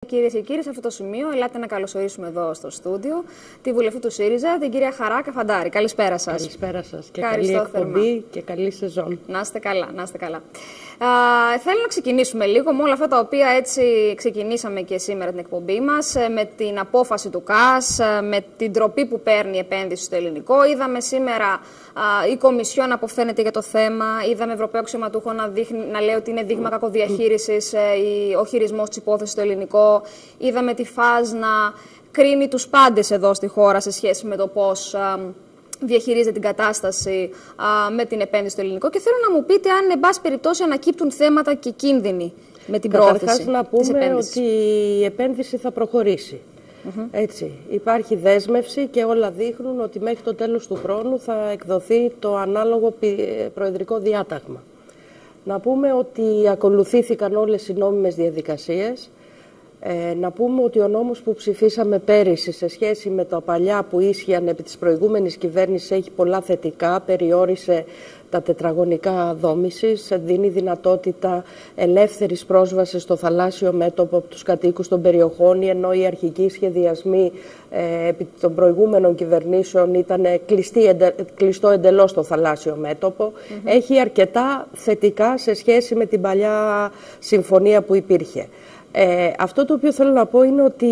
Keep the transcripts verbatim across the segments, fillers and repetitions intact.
Κυρίες και κύριοι, σε αυτό το σημείο, ελάτε να καλωσορίσουμε εδώ στο στούντιο τη βουλευτή του ΣΥΡΙΖΑ, την κυρία Χαρά Καφαντάρη. Καλησπέρα σας. Καλησπέρα σας και Ευχαριστώ καλή εκπομπή θερμά. και καλή σεζόν. Να είστε καλά, να είστε καλά. Α, θέλω να ξεκινήσουμε λίγο με όλα αυτά τα οποία έτσι ξεκινήσαμε και σήμερα την εκπομπή μας, με την απόφαση του ΚΑΣ, με την τροπή που παίρνει η επένδυση στο ελληνικό. Είδαμε σήμερα α, η Κομισιόν να αποφαίνεται για το θέμα, είδαμε Ευρωπαίο αξιωματούχο να, δείχνει, να λέει ότι είναι δείγμα κακοδιαχείρισης ε, ο χειρισμός της υπόθεσης στο ελληνικό. Είδαμε τη ΦΑΖ να κρίνει τους πάντες εδώ στη χώρα σε σχέση με το πώς α, διαχειρίζεται την κατάσταση α, με την επένδυση στο ελληνικό. Και θέλω να μου πείτε αν, εν πάση περιπτώσει, ανακύπτουν θέματα και κίνδυνοι με την πρόθεση. Καταρχάς, να πούμε ότι η επένδυση θα προχωρήσει. Mm-hmm. Έτσι, υπάρχει δέσμευση και όλα δείχνουν ότι μέχρι το τέλος του χρόνου θα εκδοθεί το ανάλογο προεδρικό διάταγμα. Να πούμε ότι ακολουθήθηκαν όλες οι νόμιμες διαδικασίες. Ε, να πούμε ότι ο νόμος που ψηφίσαμε πέρυσι σε σχέση με τα παλιά που ίσχυαν επί της προηγούμενης κυβέρνησης έχει πολλά θετικά, περιόρισε τα τετραγωνικά δόμησης, δίνει δυνατότητα ελεύθερης πρόσβασης στο θαλάσσιο μέτωπο από τους κατοίκους των περιοχών, ενώ οι αρχικοί σχεδιασμοί ε, επί των προηγούμενων κυβερνήσεων ήταν κλειστή, εντε, κλειστό εντελώς το θαλάσσιο μέτωπο. Mm-hmm. Έχει αρκετά θετικά σε σχέση με την παλιά συμφωνία που υπήρχε. Ε, αυτό το οποίο θέλω να πω είναι ότι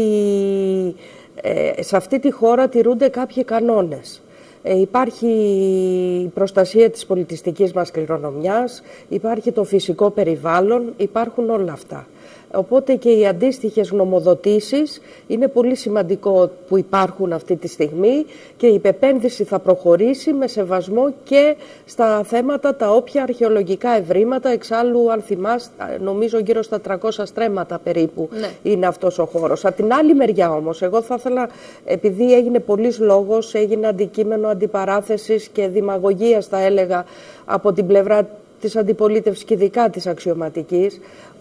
ε, σε αυτή τη χώρα τηρούνται κάποιοι κανόνες. Ε, υπάρχει η προστασία της πολιτιστικής μας κληρονομιάς, υπάρχει το φυσικό περιβάλλον, υπάρχουν όλα αυτά. Οπότε και οι αντίστοιχες γνωμοδοτήσεις είναι πολύ σημαντικό που υπάρχουν αυτή τη στιγμή και η επένδυση θα προχωρήσει με σεβασμό και στα θέματα τα όποια αρχαιολογικά ευρήματα. Εξάλλου, αν θυμάστε, νομίζω γύρω στα τριακόσια στρέμματα περίπου ναι. είναι αυτός ο χώρος. Από την άλλη μεριά όμως, εγώ θα ήθελα, επειδή έγινε πολλής λόγος, έγινε αντικείμενο αντιπαράθεσης και δημαγωγίας, θα έλεγα, από την πλευρά της αντιπολίτευσης και ειδικά της αξιωματικής,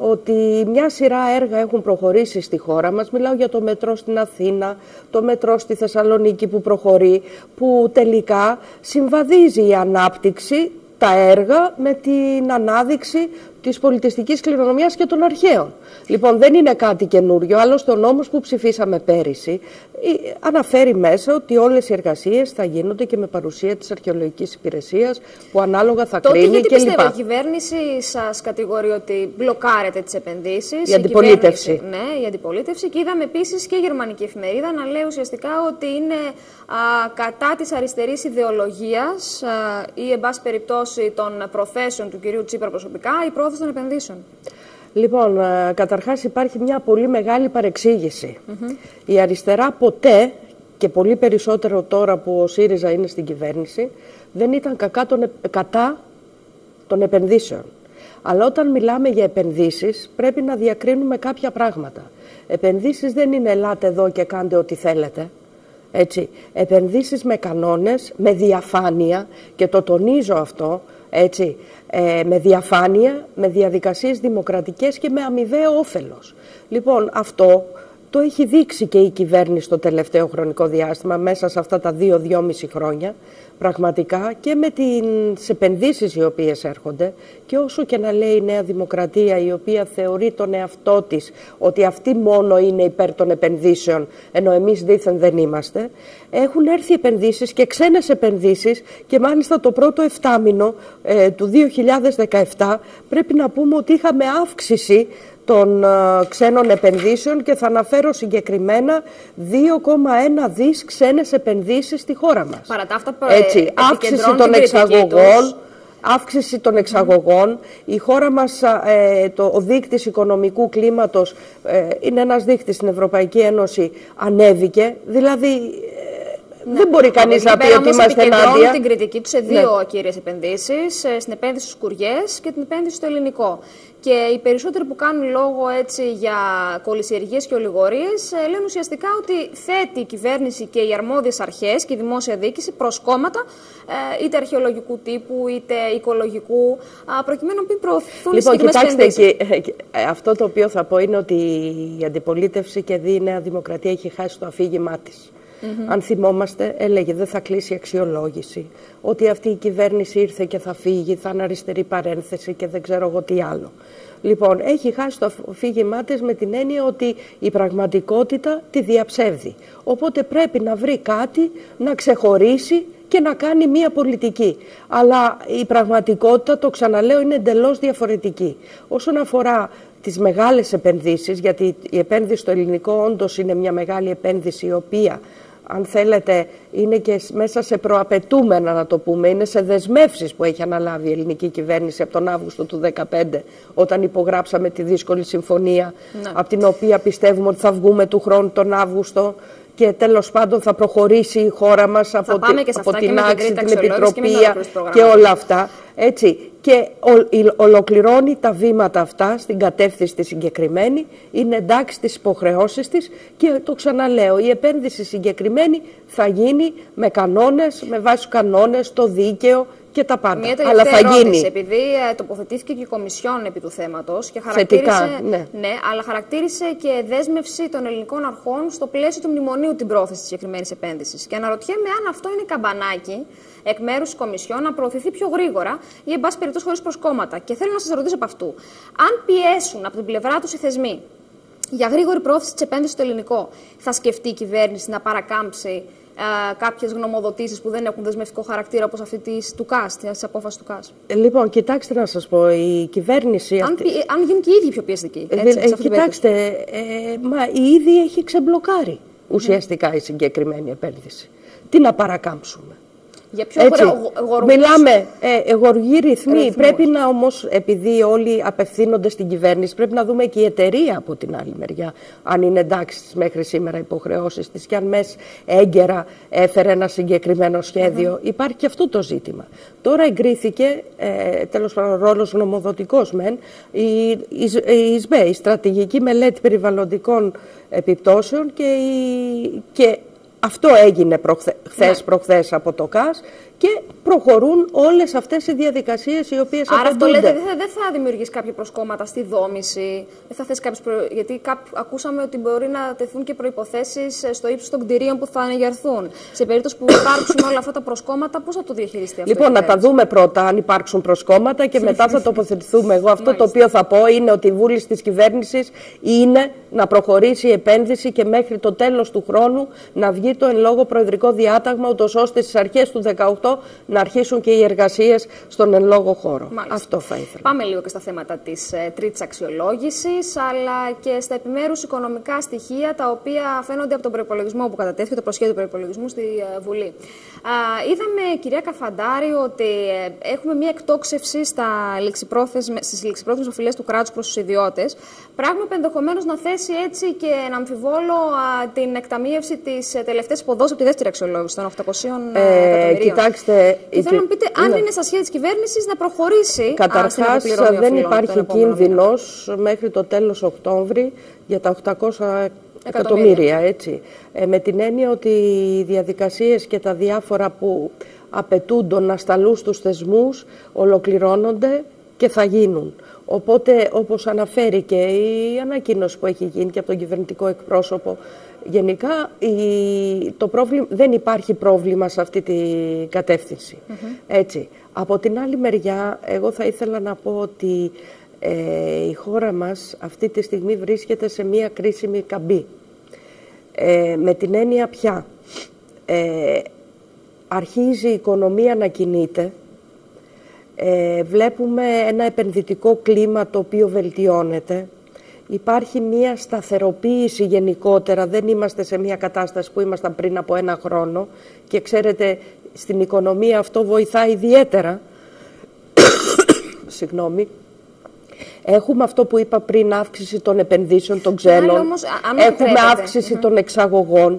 ότι μια σειρά έργα έχουν προχωρήσει στη χώρα μας. Μιλάω για το μετρό στην Αθήνα, το μετρό στη Θεσσαλονίκη που προχωρεί, που τελικά συμβαδίζει η ανάπτυξη, τα έργα με την ανάδειξη της πολιτιστικής κληρονομιάς και των αρχαίων. Λοιπόν, δεν είναι κάτι καινούριο, άλλωστε ο νόμος που ψηφίσαμε πέρυσι αναφέρει μέσα ότι όλες οι εργασίες θα γίνονται και με παρουσία της αρχαιολογικής υπηρεσίας που ανάλογα θα Τότε κρίνει γιατί κλπ. Πιστεύω, η κυβέρνηση σας κατηγορεί ότι μπλοκάρετε τις επενδύσεις. Η αντιπολίτευση. Ναι, η αντιπολίτευση. Και είδαμε επίσης και η γερμανική εφημερίδα να λέει ουσιαστικά ότι είναι α, κατά της αριστερής ιδεολογίας α, ή, εν πάση περιπτώσει, των προθέσεων του κυρίου Τσίπρα προσωπικά η πρόθεση των επενδύσεων. Λοιπόν, καταρχάς υπάρχει μια πολύ μεγάλη παρεξήγηση. Mm-hmm. Η αριστερά ποτέ, και πολύ περισσότερο τώρα που ο ΣΥΡΙΖΑ είναι στην κυβέρνηση, δεν ήταν κακά των, κατά των επενδύσεων. Αλλά όταν μιλάμε για επενδύσεις πρέπει να διακρίνουμε κάποια πράγματα. Επενδύσεις δεν είναι ελάτε εδώ και κάντε ό,τι θέλετε. Έτσι. Επενδύσεις με κανόνες, με διαφάνεια, και το τονίζω αυτό, έτσι, ε, με διαφάνεια, με διαδικασίες δημοκρατικές και με αμοιβαίο όφελος. Λοιπόν, αυτό το έχει δείξει και η κυβέρνηση το τελευταίο χρονικό διάστημα, μέσα σε αυτά τα δύο, δυόμιση χρόνια, πραγματικά, και με τις επενδύσεις οι οποίες έρχονται, και όσο και να λέει η Νέα Δημοκρατία, η οποία θεωρεί τον εαυτό της ότι αυτή μόνο είναι υπέρ των επενδύσεων, ενώ εμείς δήθεν δεν είμαστε, έχουν έρθει επενδύσεις και ξένες επενδύσεις, και μάλιστα το πρώτο εφτάμηνο ε, του δύο χιλιάδες δεκαεπτά πρέπει να πούμε ότι είχαμε αύξηση των uh, ξένων επενδύσεων, και θα αναφέρω συγκεκριμένα δύο κόμμα ένα δις ξένες επενδύσεις στη χώρα μας. Παρά τα αυτά, έτσι, αύξηση των εξαγωγών, αύξηση των εξαγωγών. Mm. Η χώρα μας, ε, το, ο δείκτης οικονομικού κλίματος ε, είναι ένας δείκτης στην Ευρωπαϊκή Ένωση, ανέβηκε, δηλαδή ναι. δεν μπορεί κανείς να πει ότι είμαστε ενάντια. Την κριτική του σε δύο ναι. κύριες επενδύσεις, στην επένδυση στους Κουριές και την επένδυση στο ελληνικό. Και οι περισσότεροι που κάνουν λόγο έτσι για κολυσιεργίες και ολιγορίες λένε ουσιαστικά ότι θέτει η κυβέρνηση και οι αρμόδιες αρχές και η δημόσια διοίκηση προς κόμματα είτε αρχαιολογικού τύπου είτε οικολογικού, προκειμένου να μην προωθούν λοιπόν, συγκεκριμένες επενδύσεις. Και, και, αυτό το οποίο θα πω είναι ότι η αντιπολίτευση και η Νέα Δημοκρατία έχει χάσει το αφήγημά της. Mm-hmm. Αν θυμόμαστε, έλεγε δεν θα κλείσει αξιολόγηση, ότι αυτή η κυβέρνηση ήρθε και θα φύγει, θα είναι αριστερή παρένθεση και δεν ξέρω εγώ τι άλλο. Λοιπόν, έχει χάσει το αφήγημά της με την έννοια ότι η πραγματικότητα τη διαψεύδει. Οπότε πρέπει να βρει κάτι να ξεχωρίσει και να κάνει μία πολιτική. Αλλά η πραγματικότητα, το ξαναλέω, είναι εντελώς διαφορετική. Όσον αφορά τις μεγάλες επενδύσεις, γιατί η επένδυση στο ελληνικό όντως είναι μια μεγάλη επένδυση, η οποία, αν θέλετε, είναι και μέσα σε προαπαιτούμενα, να το πούμε, είναι σε δεσμεύσεις που έχει αναλάβει η ελληνική κυβέρνηση από τον Αύγουστο του δύο χιλιάδες δεκαπέντε, όταν υπογράψαμε τη δύσκολη συμφωνία, ναι. από την οποία πιστεύουμε ότι θα βγούμε του χρόνου τον Αύγουστο και τέλος πάντων θα προχωρήσει η χώρα μας από, τη, από την άξη, την επιτροπία και, και όλα αυτά. Έτσι. Και ο, ολοκληρώνει τα βήματα αυτά στην κατεύθυνση τη συγκεκριμένη, είναι εντάξει στις υποχρεώσεις της και το ξαναλέω, η επένδυση συγκεκριμένη θα γίνει με κανόνες, με βάση τους κανόνες, το δίκαιο και τα πάντα. Μια αλλά θα ερώτηση, γίνει. επειδή ε, τοποθετήθηκε και η Κομισιόν επί του θέματος και χαρακτήρισε, Θετικά, ναι. Ναι, αλλά χαρακτήρισε και δέσμευση των ελληνικών αρχών στο πλαίσιο του μνημονίου την πρόθεση της συγκεκριμένης επένδυσης. Και αναρωτιέμαι αν αυτό είναι καμπανάκι εκ μέρους της Κομισιόν να προωθηθεί πιο γρήγορα ή, εν πάση περιπτώσει, χωρίς προσκόμματα. Και θέλω να σας ρωτήσω από αυτού. Αν πιέσουν από την πλευρά τους οι θεσμοί για γρήγορη πρόθεση της επένδυσης στο ελληνικό, θα σκεφτεί η κυβέρνηση να παρακάμψει Uh, κάποιες γνωμοδοτήσεις που δεν έχουν δεσμευτικό χαρακτήρα, όπως αυτή της, του ΚΑΣ, της απόφασης του ΚΑΣ. Ε, λοιπόν, κοιτάξτε να σας πω, η κυβέρνηση... Αν, αυτή... αν γίνουν και οι ίδιοι πιο πιεστικοί. Έτσι, ε, ε, κοιτάξτε, ε, μα η ίδια έχει ξεμπλοκάρει ουσιαστικά mm. η συγκεκριμένη επένδυση. Τι να παρακάμψουμε. Για πιο γοργούς... Μιλάμε ε, γοργοί ρυθμοί. Ρυθμούς. Πρέπει να όμως, επειδή όλοι απευθύνονται στην κυβέρνηση, πρέπει να δούμε και η εταιρεία από την άλλη μεριά, αν είναι εντάξει μέχρι σήμερα υποχρεώσεις της και αν μέσα έγκαιρα έφερε ένα συγκεκριμένο σχέδιο. Mm-hmm. Υπάρχει και αυτό το ζήτημα. Τώρα εγκρίθηκε, ε, τέλος πάντων, ρόλος γνωμοδοτικός μεν, η, η, η ΙΣΜΕ, η Στρατηγική Μελέτη Περιβαλλοντικών Επιπτώσεων και, η, και αυτό έγινε προχθές, ναι. προχθές από το ΚΑΣ και προχωρούν όλες αυτές οι διαδικασίες οι οποίες Άρα απαιτούνται. αυτό λέτε δεν θα, θα δημιουργήσει κάποια προσκόμματα στη δόμηση, δεν θα θέσει κάποιες προ... γιατί κάπου, ακούσαμε ότι μπορεί να τεθούν και προϋποθέσεις στο ύψος των κτηρίων που θα ανεγερθούν. Σε περίπτωση που υπάρξουν όλα αυτά τα προσκόμματα, πώς θα το διαχειριστεί αυτό? Λοιπόν, να τα δούμε πρώτα αν υπάρξουν προσκόμματα και μετά θα τοποθετηθούμε. Εγώ αυτό το οποίο θα πω είναι ότι η βούληση της κυβέρνησης είναι να προχωρήσει η επένδυση και μέχρι το τέλος του χρόνου να βγει το εν λόγω προεδρικό διάταγμα, ούτως ώστε στις αρχές του δεκαοκτώ να αρχίσουν και οι εργασίες στον εν λόγω χώρο. Μάλιστα. Αυτό θα ήθελα. Πάμε λίγο και στα θέματα της ε, τρίτης αξιολόγησης, αλλά και στα επιμέρους οικονομικά στοιχεία, τα οποία φαίνονται από τον προϋπολογισμό που κατατέθηκε, το προσχέδιο προϋπολογισμού στη ε, Βουλή. Α, είδαμε, κυρία Καφαντάρη, ότι ε, έχουμε μια εκτόξευση στα στις ληξιπρόθεσμες οφειλές του κράτους προς τους ιδιώτες, πράγμα που ενδεχομένως να θέσει έτσι και να αμφιβόλω α, την εκταμείευση της ε, τελευταίας υποδόσης από τη δεύτερη αξιολόγηση των οκτακοσίων εκατομμυρίων. Κοιτάξτε, και θέλω να μου πείτε αν ναι. είναι στα σχέδια της κυβέρνησης να προχωρήσει. Καταρχάς, δεν υπάρχει κίνδυνος μέχρι το τέλος Οκτώβρη για τα οκτακόσια εκατομμύρια, έτσι. Ε, με την έννοια ότι οι διαδικασίες και τα διάφορα που απαιτούνται να σταλούν στους θεσμούς ολοκληρώνονται και θα γίνουν. Οπότε, όπως αναφέρει και η ανακοίνωση που έχει γίνει και από τον κυβερνητικό εκπρόσωπο, γενικά η, το πρόβλημα, δεν υπάρχει πρόβλημα σε αυτή τη κατεύθυνση. Mm-hmm. Έτσι. Από την άλλη μεριά, εγώ θα ήθελα να πω ότι ε, η χώρα μας αυτή τη στιγμή βρίσκεται σε μία κρίσιμη καμπή. Ε, με την έννοια πια, ε, αρχίζει η οικονομία να κινείται, ε, βλέπουμε ένα επενδυτικό κλίμα το οποίο βελτιώνεται, υπάρχει μία σταθεροποίηση γενικότερα, δεν είμαστε σε μία κατάσταση που ήμασταν πριν από ένα χρόνο και ξέρετε στην οικονομία αυτό βοηθάει ιδιαίτερα. Συγγνώμη. Έχουμε αυτό που είπα πριν, αύξηση των επενδύσεων των ξένων, όμως, έχουμε αύξηση mm-hmm. των εξαγωγών.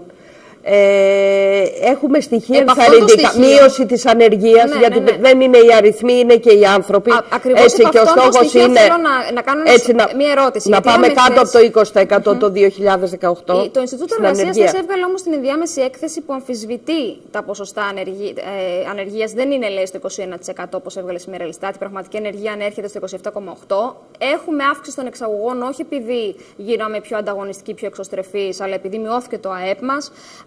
Ε, έχουμε στοιχεία ενθαρρυντικά, μείωση της ανεργίας, ναι, γιατί ναι, ναι. δεν είναι οι αριθμοί, είναι και οι άνθρωποι. Α, ακριβώς έτσι, και ο στόχος είναι θέλω να, να κάνω έτσι, μια ερώτηση. Να πάμε κάτω χθες... από το είκοσι τοις εκατό mm-hmm. το δύο χιλιάδες δεκαοκτώ. Το Ινστιτούτο Εργασίας σας έβγαλε όμως την ενδιάμεση έκθεση που αμφισβητεί τα ποσοστά ανεργία, ε, ανεργίας. Δεν είναι, λέει, στο είκοσι ένα τοις εκατό όπως έβγαλε σήμερα η Ελστάτ. Η πραγματική ανεργία ανέρχεται στο είκοσι επτά κόμμα οκτώ τοις εκατό. Έχουμε αύξηση των εξαγωγών όχι επειδή γίναμε πιο ανταγωνιστικοί, πιο εξωστρεφείς, αλλά επειδή μειώθηκε το ΑΕΠ μας.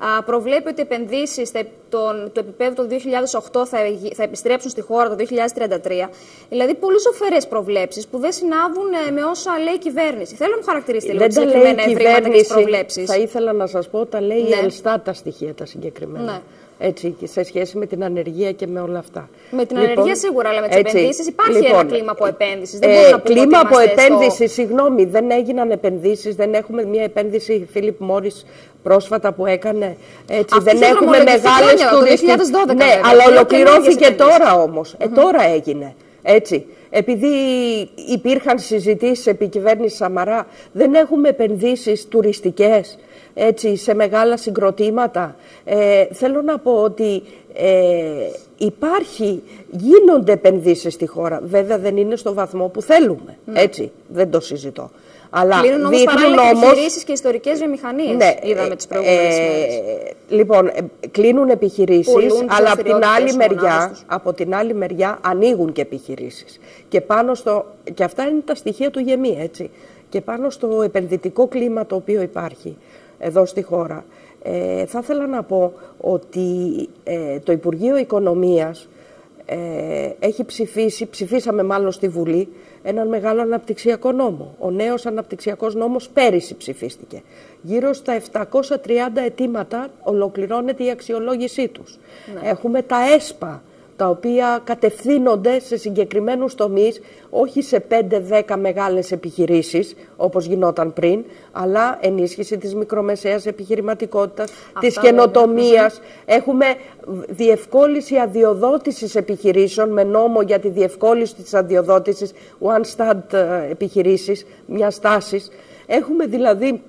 προβλέπει ότι οι επενδύσεις του επίπεδου το δύο χιλιάδες οκτώ θα, θα επιστρέψουν στη χώρα το δύο χιλιάδες τριάντα τρία. Δηλαδή, πολύ ζωφερές προβλέψεις που δεν συνάδουν με όσα λέει η κυβέρνηση. Θέλω να μου χαρακτηρίσετε λίγο συγκεκριμένα ευρήματα και τις προβλέψεις. Θα ήθελα να σας πω, τα λέει ναι. η Ελστάτ τα στοιχεία τα συγκεκριμένα. Ναι. Έτσι, και σε σχέση με την ανεργία και με όλα αυτά. Με την λοιπόν, ανεργία σίγουρα, αλλά με τις επενδύσεις υπάρχει λοιπόν, ένα κλίμα από επένδυσης. Δεν ε, κλίμα από επένδυση, στο... συγγνώμη, δεν έγιναν επενδύσεις, δεν έχουμε μια επένδυση Φίλιπ Μόρις πρόσφατα που έκανε. Έτσι, αυτή δεν έχουμε μεγάλες τουριστικές. Ναι, βέβαια, αλλά ολοκληρώθηκε τώρα όμως. Mm -hmm. ε, τώρα έγινε. Έτσι. Επειδή υπήρχαν συζητήσεις επί κυβέρνηση Σαμαρά, δεν έχουμε επενδύσεις τουριστικές. Έτσι, σε μεγάλα συγκροτήματα. Ε, θέλω να πω ότι ε, υπάρχει, γίνονται επενδύσεις στη χώρα. Βέβαια δεν είναι στο βαθμό που θέλουμε. Ναι. Έτσι, δεν το συζητώ. Αλλά κλείνουν όμως παράλληλα όμως... επιχειρήσεις και ιστορικές βιομηχανίες, ναι, είδαμε τις προηγούμενες ε, μέρες. Λοιπόν, ε, κλείνουν επιχειρήσεις, Πουλούν αλλά από την, άλλη μεριά, από την άλλη μεριά ανοίγουν και επιχειρήσεις. Και, πάνω στο, και αυτά είναι τα στοιχεία του ΓΕΜΗ, έτσι. Και πάνω στο επενδυτικό κλίμα το οποίο υπάρχει εδώ στη χώρα, ε, θα ήθελα να πω ότι ε, το Υπουργείο Οικονομίας ε, έχει ψηφίσει, ψηφίσαμε μάλλον στη Βουλή, έναν μεγάλο αναπτυξιακό νόμο. Ο νέος αναπτυξιακός νόμος πέρυσι ψηφίστηκε. Γύρω στα επτακόσια τριάντα αιτήματα ολοκληρώνεται η αξιολόγησή τους. Ναι. Έχουμε τα ΕΣΠΑ, τα οποία κατευθύνονται σε συγκεκριμένους τομείς, όχι σε πέντε δέκα μεγάλες επιχειρήσεις, όπως γινόταν πριν, αλλά ενίσχυση της μικρομεσαίας επιχειρηματικότητας, αυτά της καινοτομίας. Έχουμε διευκόλυνση αδειοδότησης επιχειρήσεων με νόμο για τη διευκόλυνση της αδειοδότησης, one-start επιχειρήσεις, μια τάσης. Έχουμε δηλαδή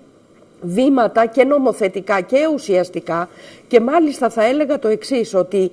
βήματα και νομοθετικά και ουσιαστικά, και μάλιστα θα έλεγα το εξής, ότι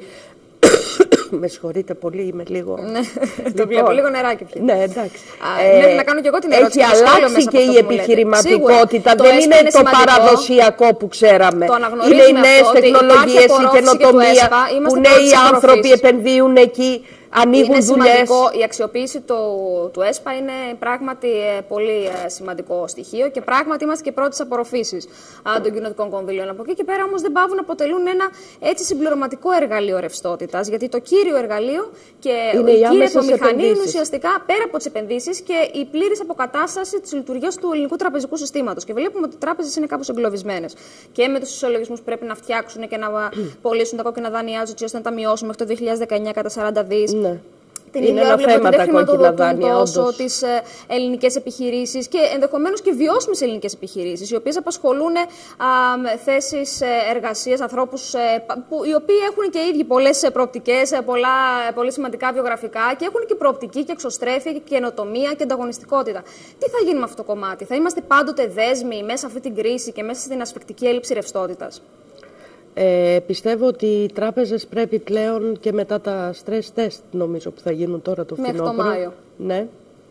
με συγχωρείτε πολύ, είμαι λίγο. Ναι, το βλέπω λίγο νεράκι πια. Ναι, εντάξει. Ε, να κάνω και εγώ την ερώτηση. Έχει αλλάξει και η επιχειρηματικότητα. Σίγουρα, δεν είναι το παραδοσιακό που ξέραμε. Είναι οι νέες τεχνολογίες, η καινοτομία, που νέοι άνθρωποι επενδύουν εκεί. Είναι σημαντικό, η αξιοποίηση του, του ΕΣΠΑ είναι πράγματι ε, πολύ ε, σημαντικό στοιχείο και πράγματι είμαστε και πρώτες απορροφήσεις των κοινοτικών κονδυλίων. Από εκεί και πέρα όμως δεν πάβουν να αποτελούν ένα έτσι συμπληρωματικό εργαλείο ρευστότητας, γιατί το κύριο εργαλείο και είναι η κύρια ατομηχανή είναι ουσιαστικά πέρα από τις επενδύσεις και η πλήρης αποκατάσταση της λειτουργίας του ελληνικού τραπεζικού συστήματος. Και βλέπουμε ότι οι τράπεζες είναι κάπως εγκλωβισμένες και με τους ισολογισμούς που πρέπει να φτιάξουν και να πωλήσουν τα κόκκινα δάνειά τους, ώστε να τα μειώσουν μέχρι το δύο χιλιάδες δεκαεννιά κατά σαράντα δις. Ναι. Την είναι ένα θέμα τα κόκκινα δάνεια, τόσο τις ε, ελληνικές επιχειρήσεις και ενδεχομένως και βιώσιμες ελληνικές επιχειρήσεις, οι οποίες απασχολούν α, θέσεις εργασίας, ανθρώπους ε, που, οι οποίοι έχουν και οι ίδιοι πολλές προοπτικές, πολλά, πολύ σημαντικά βιογραφικά και έχουν και προοπτική και εξωστρέφεια και καινοτομία και ανταγωνιστικότητα. Τι θα γίνει με αυτό το κομμάτι? Θα είμαστε πάντοτε δέσμοι μέσα σε αυτή την κρίση και μέσα στην ασφικτική έλλειψη ρευστότητας? Ε, πιστεύω ότι οι τράπεζες πρέπει πλέον και μετά τα stress test, νομίζω που θα γίνουν τώρα το φθινόπωρο, μέχρι το Μάιο, ναι,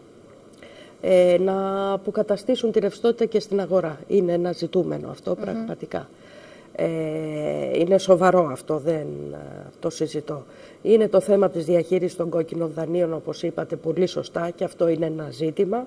ε, να αποκαταστήσουν τη ρευστότητα και στην αγορά. Είναι ένα ζητούμενο αυτό, mm-hmm. πραγματικά. Ε, είναι σοβαρό αυτό, δεν το συζητώ. Είναι το θέμα της διαχείρισης των κόκκινων δανείων, όπως είπατε πολύ σωστά, και αυτό είναι ένα ζήτημα.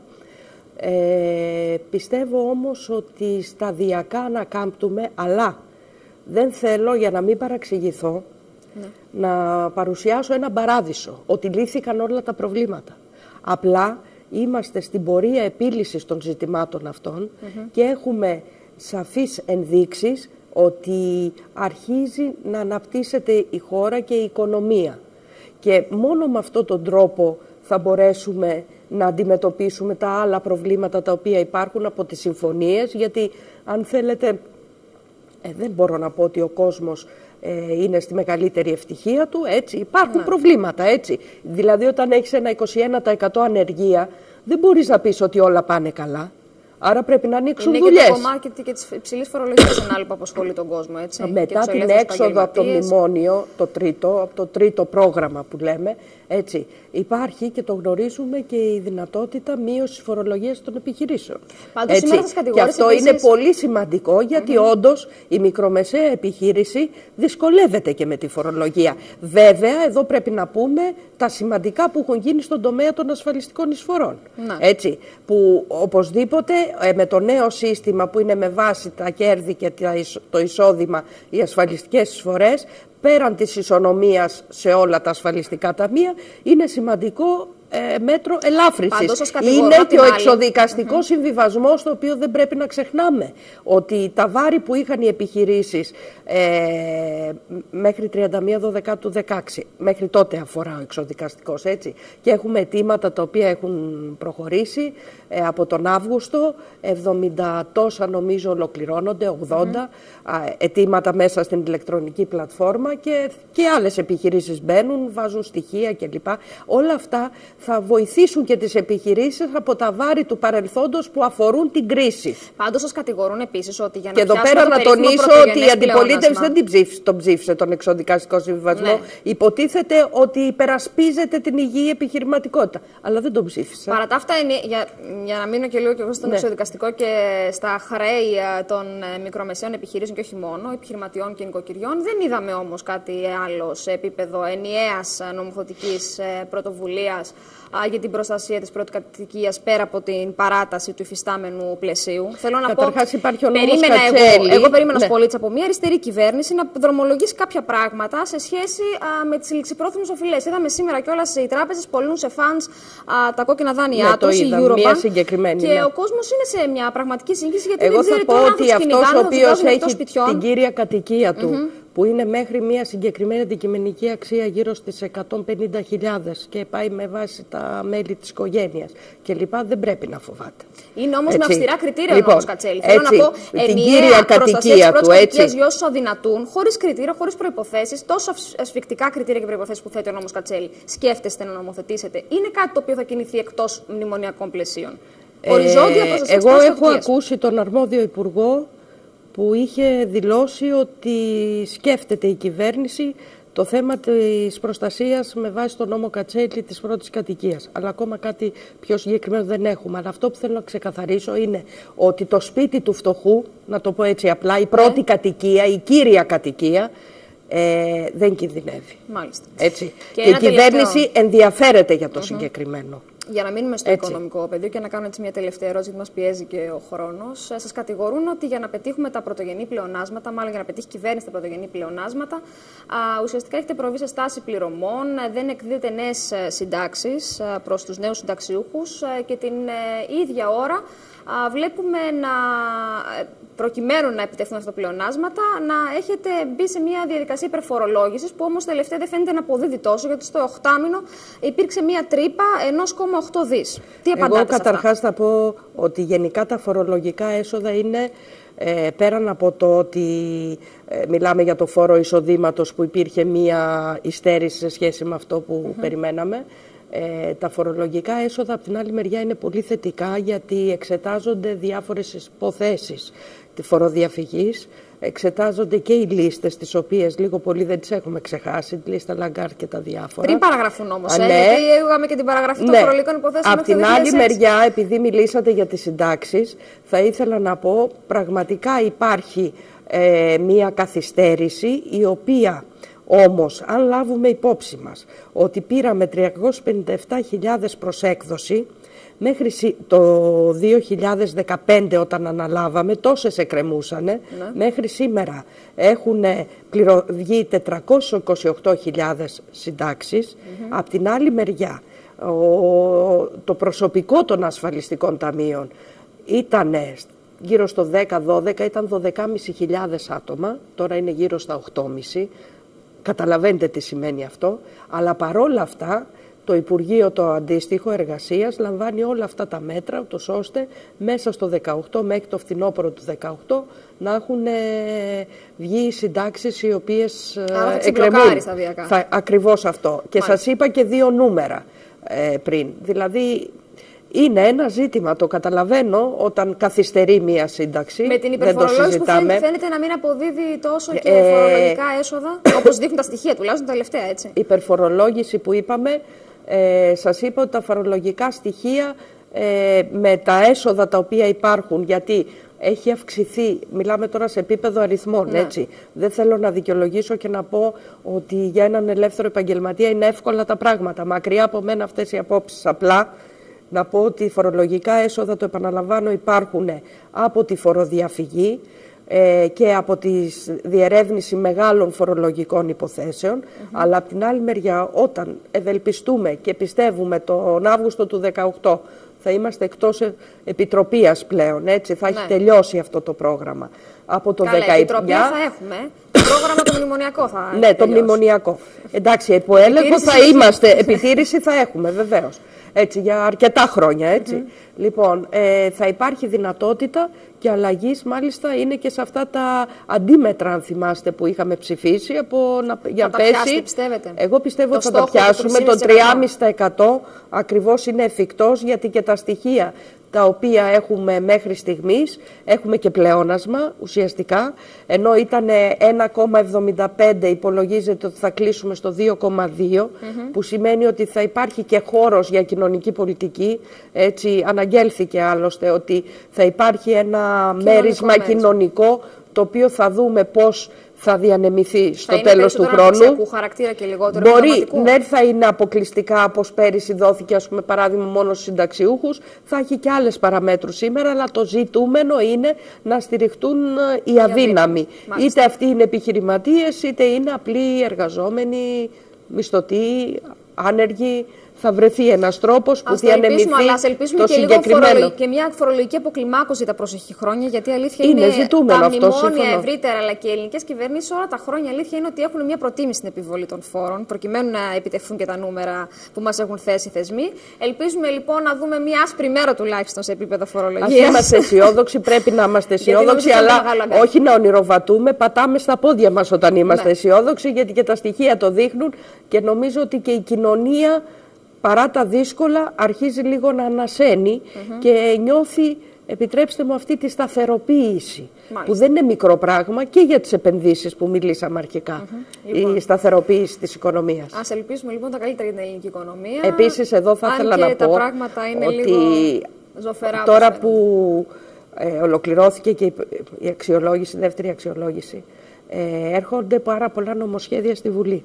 Ε, πιστεύω όμως ότι σταδιακά ανακάμπτουμε, αλλά δεν θέλω, για να μην παραξηγηθώ, ναι. να παρουσιάσω ένα παράδεισο, ότι λύθηκαν όλα τα προβλήματα. Απλά είμαστε στην πορεία επίλυσης των ζητημάτων αυτών mm-hmm. και έχουμε σαφείς ενδείξεις ότι αρχίζει να αναπτύσσεται η χώρα και η οικονομία. Και μόνο με αυτόν τον τρόπο θα μπορέσουμε να αντιμετωπίσουμε τα άλλα προβλήματα τα οποία υπάρχουν από τις συμφωνίες, γιατί αν θέλετε... Ε, δεν μπορώ να πω ότι ο κόσμος ε, είναι στη μεγαλύτερη ευτυχία του, έτσι. Υπάρχουν ναι. προβλήματα, έτσι. Δηλαδή, όταν έχεις ένα είκοσι ένα τοις εκατό ανεργία, δεν μπορείς να πεις ότι όλα πάνε καλά. Άρα πρέπει να ανοίξουν δουλειές. Είναι και το κομμάτι και της υψηλής φορολογίας ένα άλλο που απασχολεί τον κόσμο, έτσι. Μετά την έξοδο από το μνημόνιο, το τρίτο, από το τρίτο πρόγραμμα που λέμε, έτσι, υπάρχει και το γνωρίζουμε και η δυνατότητα μείωσης φορολογίας των επιχειρήσεων. Πάντως, σήμερα σας και αυτό επίσης... είναι πολύ σημαντικό, γιατί mm-hmm. όντως η μικρομεσαία επιχείρηση δυσκολεύεται και με τη φορολογία. Βέβαια, εδώ πρέπει να πούμε τα σημαντικά που έχουν γίνει στον τομέα των ασφαλιστικών εισφορών. Mm-hmm. Έτσι, που οπωσδήποτε ε, με το νέο σύστημα που είναι με βάση τα κέρδη και το εισόδημα οι ασφαλιστικές εισφορές, πέραν της ισονομίας σε όλα τα ασφαλιστικά ταμεία, είναι σημαντικό ε, μέτρο ελάφρυνσης. Είναι και ο εξοδικαστικός mm-hmm. συμβιβασμός, το οποίο δεν πρέπει να ξεχνάμε. Ότι τα βάρη που είχαν οι επιχειρήσεις ε, μέχρι τριάντα μία δώδεκα του δεκαέξι, μέχρι τότε αφορά ο εξοδικαστικός, έτσι, και έχουμε αιτήματα τα οποία έχουν προχωρήσει ε, από τον Αύγουστο, εβδομήντα τόσα νομίζω ολοκληρώνονται, ογδόντα mm-hmm. αιτήματα μέσα στην ηλεκτρονική πλατφόρμα, και, και άλλες επιχειρήσεις μπαίνουν, βάζουν στοιχεία κλπ. Όλα αυτά θα βοηθήσουν και τις επιχειρήσεις από τα βάρη του παρελθόντος που αφορούν την κρίση. Πάντως σας κατηγορούν επίσης ότι για να και εδώ πέρα να τονίσω ότι η αντιπολίτευση δεν την ψήφισε, τον ψήφισε τον εξοδικαστικό συμβιβασμό. Ναι. Υποτίθεται ότι υπερασπίζεται την υγιή επιχειρηματικότητα. Αλλά δεν τον ψήφισε. Παρά τα αυτά, για, για να μείνω και λίγο και εγώ στον ναι. εξοδικαστικό και στα χρέη των μικρομεσαίων επιχειρήσεων και όχι μόνο, επιχειρηματιών και νοικοκυριών, δεν είδαμε όμως κάτι άλλο σε επίπεδο ενιαίας νομοθετικής πρωτοβουλίας για την προστασία της πρώτης κατοικίας πέρα από την παράταση του υφιστάμενου πλαισίου. Θέλω να Καταρχάς πω, υπάρχει ο νόμος περίμενα Κατσέλη. εγώ, εγώ περίμενα ναι. ως πολίτης από μια αριστερή κυβέρνηση να δρομολογήσει κάποια πράγματα σε σχέση α, με τις ληξιπρόθεσμες οφειλές. Είδαμε σήμερα κιόλας οι τράπεζες πωλούν σε φαντς τα κόκκινα δάνειά ναι, τους, η Eurobank, και ναι. ο κόσμος είναι σε μια πραγματική σύγχυση, γιατί εγώ δεν ξέρει τώρα αν ότι αυτός ο οποίος έχει την κύρια κατοικία του, mm-hmm. που είναι μέχρι μια συγκεκριμένη αντικειμενική αξία γύρω στις εκατόν πενήντα χιλιάδες και πάει με βάση τα μέλη της οικογένειας και λοιπά, δεν πρέπει να φοβάται. Είναι όμως έτσι. με αυστηρά κριτήρια λοιπόν, ο νόμος Κατσέλη. Θέλω να πω ενιαία προστασία της πρώτης κατοικίας για όσους αδυνατούν, χωρίς κριτήρια, χωρίς προϋποθέσεις, τόσο ασφικτικά κριτήρια και προϋποθέσεις που θέτει ο νόμος Κατσέλη. Σκέφτεστε να νομοθετήσετε? Είναι κάτι το οποίο θα κινηθεί εκτός μνημονιακών πλαισίων? Οριζόντια προστασία. Εγώ έχω ακούσει τον αρμόδιο υπουργό που είχε δηλώσει ότι σκέφτεται η κυβέρνηση το θέμα της προστασίας με βάση τον νόμο Κατσέλη της πρώτης κατοικίας. Αλλά ακόμα κάτι πιο συγκεκριμένο δεν έχουμε. Αλλά αυτό που θέλω να ξεκαθαρίσω είναι ότι το σπίτι του φτωχού, να το πω έτσι απλά, η πρώτη ναι. κατοικία, η κύρια κατοικία, ε, δεν κινδυνεύει. Μάλιστα. Έτσι. Και, και η κυβέρνηση τελευταίο... ενδιαφέρεται για το mm-hmm. συγκεκριμένο. Για να μείνουμε στο έτσι. οικονομικό πεδίο και να κάνω έτσι μια τελευταία ερώτηση, γιατί μας πιέζει και ο χρόνος. Σας κατηγορούν ότι για να πετύχουμε τα πρωτογενή πλεονάσματα, μάλλον για να πετύχει η κυβέρνηση τα πρωτογενή πλεονάσματα, α, ουσιαστικά έχετε προβεί σε στάση πληρωμών, δεν εκδίδετε νέες συντάξεις προς τους νέους συνταξιούχους και την ε, ίδια ώρα α, βλέπουμε να, προκειμένου να επιτευχθούν αυτά τα πλεονάσματα, να έχετε μπει σε μια διαδικασία υπερφορολόγησης, που όμως τελευταία δεν φαίνεται να αποδίδει τόσο, γιατί στο οχτάμηνο υπήρξε μια τρύπα ενός κόμμα οκτώ δις. Τι απαντάτε? Εγώ καταρχάς θα πω ότι γενικά τα φορολογικά έσοδα είναι, ε, πέραν από το ότι ε, μιλάμε για το φόρο εισοδήματος που υπήρχε μια υστέρηση σε σχέση με αυτό που mm-hmm. περιμέναμε, Ε, τα φορολογικά έσοδα από την άλλη μεριά είναι πολύ θετικά, γιατί εξετάζονται διάφορες υποθέσεις τη φοροδιαφυγής, εξετάζονται και οι λίστες, τις οποίες λίγο πολύ δεν τις έχουμε ξεχάσει, τη λίστα Λαγκάρτ και τα διάφορα. Πριν παραγραφούν όμως, Α, ε, ναι. γιατί είχαμε και την παραγραφή των ναι. φορολογικών υποθέσεων. Από την άλλη μεριά, επειδή μιλήσατε για τις συντάξεις, θα ήθελα να πω πραγματικά υπάρχει ε, μία καθυστέρηση, η οποία όμως, αν λάβουμε υπόψη μας ότι πήραμε τριακόσιες πενήντα επτά χιλιάδες προς έκδοση, μέχρι το δύο χιλιάδες δεκαπέντε όταν αναλάβαμε, τόσες εκκρεμούσανε, ναι. μέχρι σήμερα έχουν πληρο... βγει τετρακόσιες είκοσι οκτώ χιλιάδες συντάξεις. Mm-hmm. Απ' την άλλη μεριά, ο... το προσωπικό των ασφαλιστικών ταμείων ήταν γύρω στο δέκα δώδεκα, ήταν δώδεκα χιλιάδες πεντακόσια άτομα, τώρα είναι γύρω στα οκτώ χιλιάδες πεντακόσια. Καταλαβαίνετε τι σημαίνει αυτό, αλλά παρόλα αυτά το Υπουργείο το αντίστοιχο εργασίας λαμβάνει όλα αυτά τα μέτρα, ούτως ώστε μέσα στο δεκαοκτώ μέχρι το φθινόπωρο του δεκαοκτώ να έχουν ε, βγει συντάξεις οι οποίες ε, εκκρεμούν. Θα, ακριβώς αυτό. Μάλιστα. Και σας είπα και δύο νούμερα ε, πριν. Δηλαδή είναι ένα ζήτημα, το καταλαβαίνω, όταν καθυστερεί μία σύνταξη. Με την υπερφορολόγηση που φαίνεται, φαίνεται να μην αποδίδει τόσο και ε, φορολογικά έσοδα, όπως δείχνουν τα στοιχεία τουλάχιστον τα τελευταία, έτσι. Η υπερφορολόγηση που είπαμε, ε, σας είπα ότι τα φορολογικά στοιχεία ε, με τα έσοδα τα οποία υπάρχουν, γιατί έχει αυξηθεί, μιλάμε τώρα σε επίπεδο αριθμών, ναι. έτσι. Δεν θέλω να δικαιολογήσω και να πω ότι για έναν ελεύθερο επαγγελματία είναι εύκολα τα πράγματα. Μακριά από μένα αυτές οι απόψεις. Απλά Να πω ότι φορολογικά έσοδα, το επαναλαμβάνω, υπάρχουν από τη φοροδιαφυγή ε, και από τη διερεύνηση μεγάλων φορολογικών υποθέσεων, mm-hmm. αλλά από την άλλη μεριά, όταν ευελπιστούμε και πιστεύουμε τον Αύγουστο του δύο χιλιάδες δεκαοκτώ θα είμαστε εκτός επιτροπίας πλέον, έτσι, θα έχει ναι. τελειώσει αυτό το πρόγραμμα. Από το Καλά, δεκαεπτά... επιτροπία θα έχουμε. Το πρόγραμμα το μνημονιακό θα Ναι, το μνημονιακό. Εντάξει, υπό έλεγχο θα είμαστε, επιτήρηση θα έχουμε βεβαίως. Έτσι, για αρκετά χρόνια, έτσι. Mm-hmm. Λοιπόν, ε, θα υπάρχει δυνατότητα και αλλαγής, μάλιστα, είναι και σε αυτά τα αντίμετρα, αν θυμάστε, που είχαμε ψηφίσει, από να, για θα πέσει. τα πιάσετε, πιστεύετε? Εγώ πιστεύω ότι θα τα πιάσουμε. Το τρία κόμμα πέντε τοις εκατό ακριβώς είναι εφικτός, γιατί και τα στοιχεία τα οποία έχουμε μέχρι στιγμής, έχουμε και πλεόνασμα ουσιαστικά, ενώ ήταν ένα κόμμα εβδομήντα πέντε, υπολογίζεται ότι θα κλείσουμε στο δύο κόμμα δύο, mm-hmm. που σημαίνει ότι θα υπάρχει και χώρος για κοινωνική πολιτική. Έτσι αναγγέλθηκε άλλωστε ότι θα υπάρχει ένα κοινωνικό μέρισμα μέρισμα. κοινωνικό, το οποίο θα δούμε πώς θα διανεμηθεί στο θα τέλος του χρόνου. Χαρακτήρα και λιγότερο μπορεί, δεν θα είναι αποκλειστικά όπως πέρυσι δόθηκε, ας πούμε, παράδειγμα, μόνο στους συνταξιούχους. Θα έχει και άλλες παραμέτρους σήμερα, αλλά το ζητούμενο είναι να στηριχτούν οι αδύναμοι. Είτε αυτοί είναι επιχειρηματίες, είτε είναι απλοί εργαζόμενοι, μισθωτοί, άνεργοι. Θα βρεθεί ένας τρόπος που διανεμηθεί αλλά ας ελπίσουμε το και συγκεκριμένο. Λίγο και μια φορολογική αποκλιμάκωση τα προσεχή χρόνια, γιατί η αλήθεια είναι, είναι ζητούμενο τα αυτό, μνημόνια σύμφωνο. ευρύτερα, αλλά και οι ελληνικές κυβερνήσεις όλα τα χρόνια, η αλήθεια είναι ότι έχουν μια προτίμηση στην επιβολή των φόρων, προκειμένου να επιτευχθούν και τα νούμερα που μας έχουν θέσει οι θεσμοί. Ελπίζουμε λοιπόν να δούμε μια άσπρη μέρα τουλάχιστον σε επίπεδο φορολογίας. Ας είμαστε αισιόδοξοι, πρέπει να είμαστε αισιόδοξοι, αλλά όχι να ονειροβατούμε. Πατάμε στα πόδια μας όταν είμαστε ναι. αισιόδοξοι, γιατί και τα στοιχεία το δείχνουν και νομίζω ότι και η κοινωνία, παρά τα δύσκολα, αρχίζει λίγο να ανασένει mm-hmm. και νιώθει, επιτρέψτε μου, αυτή τη σταθεροποίηση. Μάλιστα. Που δεν είναι μικρό πράγμα και για τις επενδύσεις που μιλήσαμε αρχικά. Mm-hmm. Λοιπόν. Η σταθεροποίηση της οικονομίας. Ας ελπίσουμε λοιπόν τα καλύτερα για την ελληνική οικονομία. Επίσης, εδώ θα ήθελα να πω είναι ότι λίγο ζωφερά, τώρα που ε, ολοκληρώθηκε και η αξιολόγηση, η δεύτερη αξιολόγηση, ε, έρχονται πάρα πολλά νομοσχέδια στη Βουλή.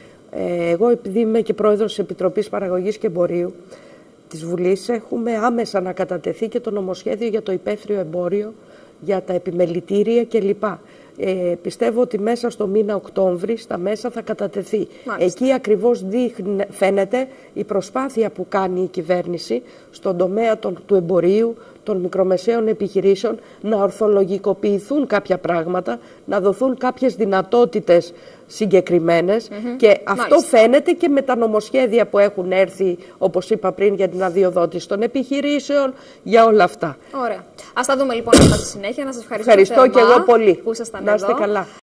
Εγώ, επειδή είμαι και πρόεδρος της Επιτροπής Παραγωγής και Εμπορίου της Βουλής, έχουμε άμεσα να κατατεθεί και το νομοσχέδιο για το υπαίθριο εμπόριο, για τα επιμελητήρια κλπ. Ε, πιστεύω ότι μέσα στο μήνα Οκτώβρη στα μέσα θα κατατεθεί. Μάλιστα. Εκεί ακριβώς δείχνει, φαίνεται η προσπάθεια που κάνει η κυβέρνηση στον τομέα των, του εμπορίου, των μικρομεσαίων επιχειρήσεων, να ορθολογικοποιηθούν κάποια πράγματα, να δοθούν κάποιες δυνατότητες συγκεκριμένες mm-hmm. και αυτό Μάλιστα. φαίνεται και με τα νομοσχέδια που έχουν έρθει, όπως είπα πριν, για την αδειοδότηση των επιχειρήσεων, για όλα αυτά. Ωραία. Ας τα δούμε λοιπόν αυτά στη συνέχεια. Να σας ευχαριστώ, ευχαριστώ και εγώ πολύ. Που ήσασταν να είστε εδώ. καλά.